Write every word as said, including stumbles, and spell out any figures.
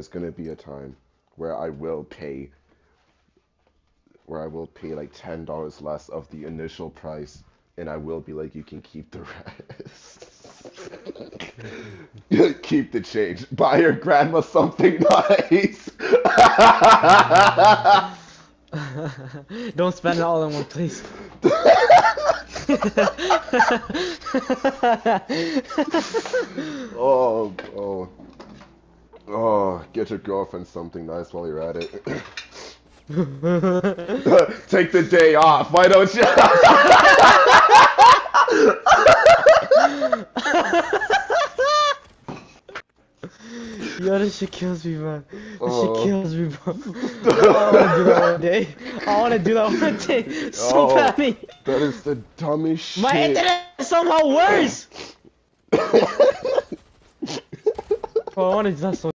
there's gonna be a time where I will pay, where I will pay like ten dollars less of the initial price, and I will be like, you can keep the rest. Keep the change. Buy your grandma something nice. Don't spend it all in one place. Oh, oh, oh, get your girlfriend something nice while you're at it. Take the day off, why don't you? Yo, this shit kills me, man. This Oh. shit kills me, bro. I wanna do that one day. I wanna do that one day. So Oh, badly. that is the dumbest shit. My internet is somehow worse. Bro, I wanna do that so